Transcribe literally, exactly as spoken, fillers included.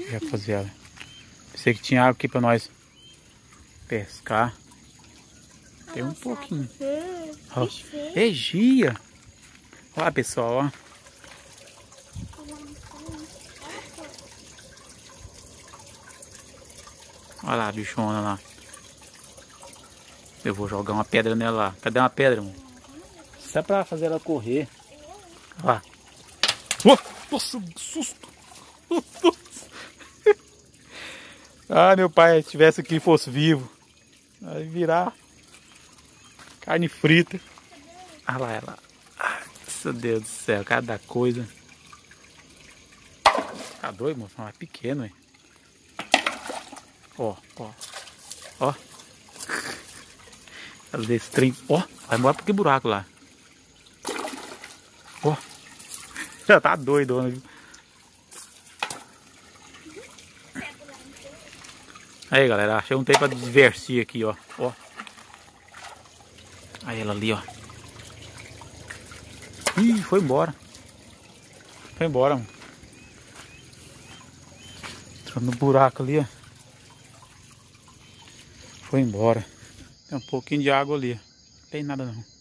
Rapaziada. Pensei que tinha água aqui pra nós pescar. Tem um pouquinho. Ó, Egia. Olha, pessoal, ó. Olha lá a bichona lá. Eu vou jogar uma pedra nela lá. Cadê uma pedra, mano? Isso é pra fazer ela correr. Olha lá. Oh, nossa, que susto. Ah, meu pai, se tivesse aqui e fosse vivo. Vai virar carne frita. Olha lá ela. Ai, meu Deus do céu, cada coisa. Tá doido, moço? É pequeno, hein? Ó, ó. Ó. Fazer esse trem. Ó, vai embora pra que buraco lá. Ó. Já tá doido, né? Aí, galera, achei um tempo pra divertir aqui, ó. Ó. Aí ela ali, ó. Ih, foi embora. Foi embora, mano. Entrou no buraco ali, ó. Foi embora. Tem um pouquinho de água ali, ó. Não tem nada não.